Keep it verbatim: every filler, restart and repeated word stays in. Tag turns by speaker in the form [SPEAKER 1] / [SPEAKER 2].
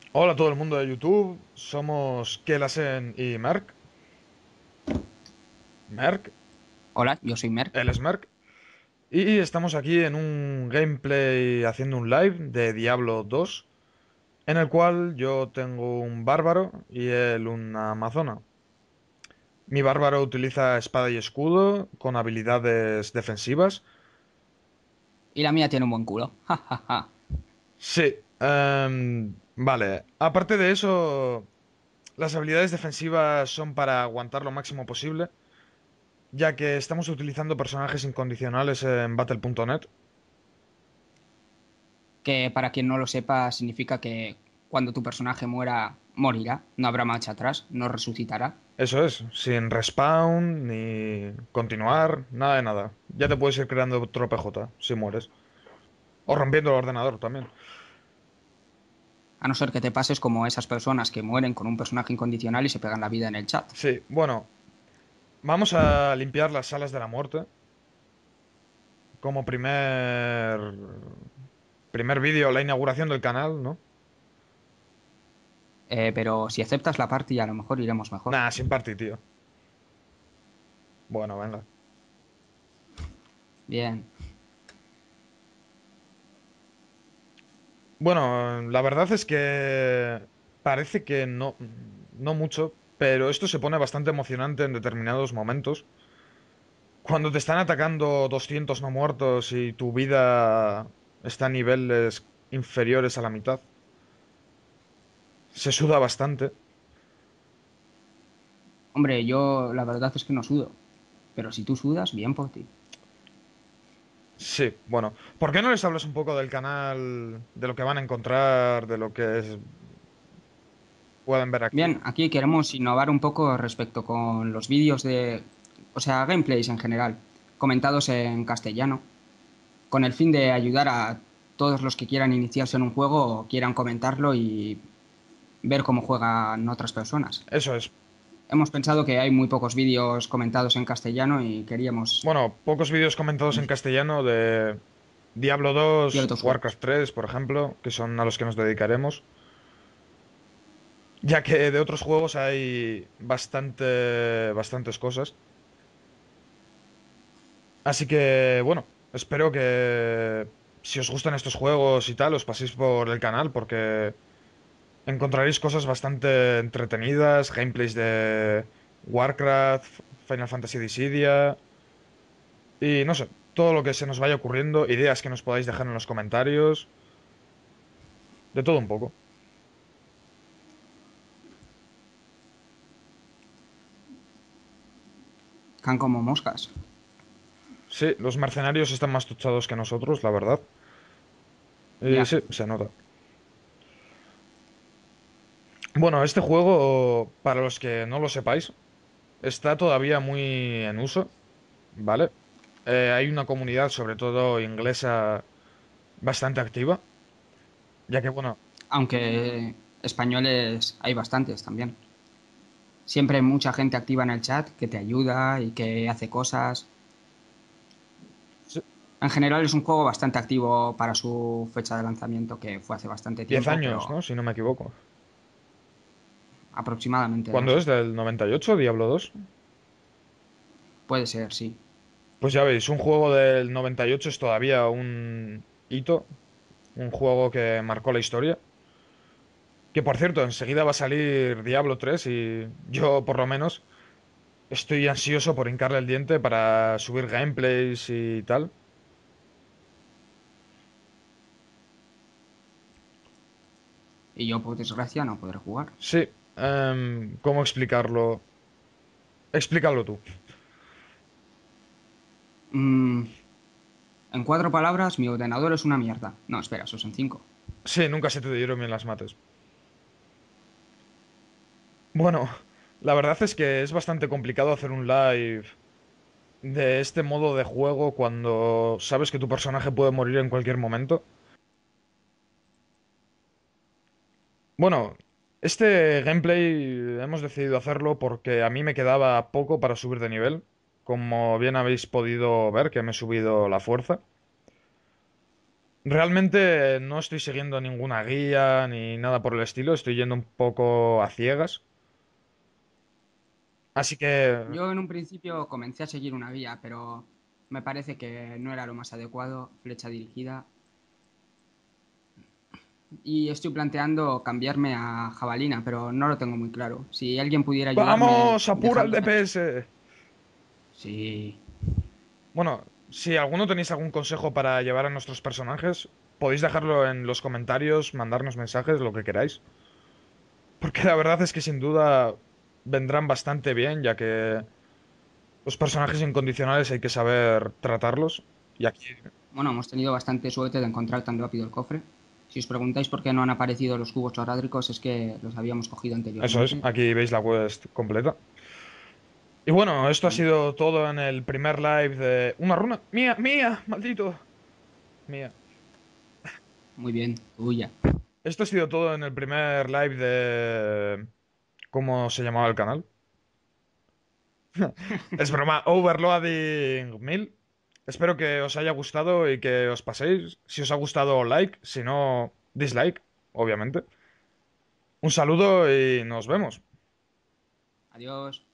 [SPEAKER 1] Hola a todo el mundo de YouTube, somos Kelasen y Merck. Merck,
[SPEAKER 2] Hola, yo soy Merck.
[SPEAKER 1] él es Merck. Y estamos aquí en un gameplay haciendo un live de Diablo dos, en el cual yo tengo un bárbaro y él una amazona. Mi bárbaro utiliza espada y escudo con habilidades defensivas.
[SPEAKER 2] Y la mía tiene un buen culo. Ja, ja, ja.
[SPEAKER 1] Sí, em, vale. Aparte de eso, las habilidades defensivas son para aguantar lo máximo posible, ya que estamos utilizando personajes incondicionales en battle punto net.
[SPEAKER 2] Que para quien no lo sepa, significa que cuando tu personaje muera, morirá. No habrá marcha atrás, no resucitará.
[SPEAKER 1] Eso es, sin respawn ni continuar, nada de nada. Ya te puedes ir creando otro P J si mueres. O rompiendo el ordenador también.
[SPEAKER 2] A no ser que te pases como esas personas que mueren con un personaje incondicional y se pegan la vida en el chat.
[SPEAKER 1] Sí, bueno, vamos a limpiar las salas de la muerte como primer primer vídeo, la inauguración del canal, ¿no?
[SPEAKER 2] Eh, pero si aceptas la party, a lo mejor iremos mejor.
[SPEAKER 1] Nah, sin party, tío. Bueno, venga.
[SPEAKER 2] Bien.
[SPEAKER 1] Bueno, la verdad es que parece que no, no mucho, pero esto se pone bastante emocionante en determinados momentos. Cuando te están atacando doscientos no muertos y tu vida está a niveles inferiores a la mitad, se suda bastante.
[SPEAKER 2] Hombre, yo la verdad es que no sudo. Pero si tú sudas, bien por ti.
[SPEAKER 1] Sí, bueno. ¿Por qué no les hablas un poco del canal, de lo que van a encontrar, de lo que es- pueden ver aquí?
[SPEAKER 2] Bien, aquí queremos innovar un poco respecto con los vídeos de, o sea, gameplays en general, comentados en castellano, con el fin de ayudar a todos los que quieran iniciarse en un juego o quieran comentarlo y ver cómo juegan otras personas.
[SPEAKER 1] Eso es.
[SPEAKER 2] Hemos pensado que hay muy pocos vídeos comentados en castellano y queríamos
[SPEAKER 1] Bueno, pocos vídeos comentados en castellano de Diablo dos,
[SPEAKER 2] ciertos
[SPEAKER 1] Warcraft
[SPEAKER 2] juegos.
[SPEAKER 1] tres, por ejemplo, que son a los que nos dedicaremos. Ya que de otros juegos hay bastante, bastantes cosas. Así que, bueno, espero que si os gustan estos juegos y tal, os paséis por el canal porque encontraréis cosas bastante entretenidas, gameplays de Warcraft, Final Fantasy Dissidia y no sé, todo lo que se nos vaya ocurriendo, ideas que nos podáis dejar en los comentarios, de todo un poco.
[SPEAKER 2] Can como moscas.
[SPEAKER 1] Sí, los mercenarios están más tochados que nosotros, la verdad. Y
[SPEAKER 2] Ya.
[SPEAKER 1] sí, se nota. Bueno, este juego, para los que no lo sepáis, está todavía muy en uso, ¿vale? Eh, hay una comunidad, sobre todo inglesa, bastante activa, ya que, bueno,
[SPEAKER 2] Aunque españoles hay bastantes también. Siempre hay mucha gente activa en el chat que te ayuda y que hace cosas.
[SPEAKER 1] sí,
[SPEAKER 2] En general es un juego bastante activo para su fecha de lanzamiento, que fue hace bastante
[SPEAKER 1] diez
[SPEAKER 2] tiempo,
[SPEAKER 1] años,
[SPEAKER 2] pero
[SPEAKER 1] ¿no? Si no me equivoco.
[SPEAKER 2] aproximadamente, no
[SPEAKER 1] ¿Cuándo
[SPEAKER 2] sé.
[SPEAKER 1] es? ¿Del noventa y ocho, Diablo dos?
[SPEAKER 2] Puede ser, sí.
[SPEAKER 1] Pues ya veis, un juego del noventa y ocho es todavía un hito, un juego que marcó la historia. Que por cierto, enseguida va a salir Diablo tres y yo, por lo menos, estoy ansioso por hincarle el diente para subir gameplays y tal.
[SPEAKER 2] Y yo, por desgracia, no podré jugar.
[SPEAKER 1] Sí, em, ¿cómo explicarlo? Explícalo tú.
[SPEAKER 2] Mm, en cuatro palabras, mi ordenador es una mierda. No, espera, eso es en cinco.
[SPEAKER 1] Sí, nunca se te dieron bien las mates. Bueno, la verdad es que es bastante complicado hacer un live de este modo de juego cuando sabes que tu personaje puede morir en cualquier momento. Bueno, este gameplay hemos decidido hacerlo porque a mí me quedaba poco para subir de nivel. Como bien habéis podido ver, que me he subido la fuerza. Realmente no estoy siguiendo ninguna guía ni nada por el estilo, estoy yendo un poco a ciegas. Así que,
[SPEAKER 2] Yo en un principio comencé a seguir una guía, pero me parece que no era lo más adecuado, flecha dirigida, y estoy planteando cambiarme a jabalina, pero no lo tengo muy claro. Si alguien pudiera ayudarme
[SPEAKER 1] ¡vamos! ¡Apura el
[SPEAKER 2] dejándome...
[SPEAKER 1] D P S!
[SPEAKER 2] Sí,
[SPEAKER 1] Bueno, si alguno tenéis algún consejo para llevar a nuestros personajes, podéis dejarlo en los comentarios, mandarnos mensajes, lo que queráis. Porque la verdad es que sin duda vendrán bastante bien, ya que los personajes incondicionales hay que saber tratarlos. Y aquí,
[SPEAKER 2] bueno, hemos tenido bastante suerte de encontrar tan rápido el cofre. Si os preguntáis por qué no han aparecido los cubos horádricos, es que los habíamos cogido
[SPEAKER 1] eso es,
[SPEAKER 2] anteriormente.
[SPEAKER 1] aquí veis la quest completa. Y bueno, esto ha
[SPEAKER 2] Bueno,
[SPEAKER 1] sido todo en el primer live de... ¡Una runa! ¡Mía! ¡Mía! ¡Maldito! Mía.
[SPEAKER 2] muy bien, tuya.
[SPEAKER 1] Esto ha sido todo en el primer live de... ¿Cómo se llamaba el canal? Es broma, Overloading mil. Espero que os haya gustado y que os paséis. Si os ha gustado, like. Si no, dislike, obviamente. Un saludo y nos vemos.
[SPEAKER 2] Adiós.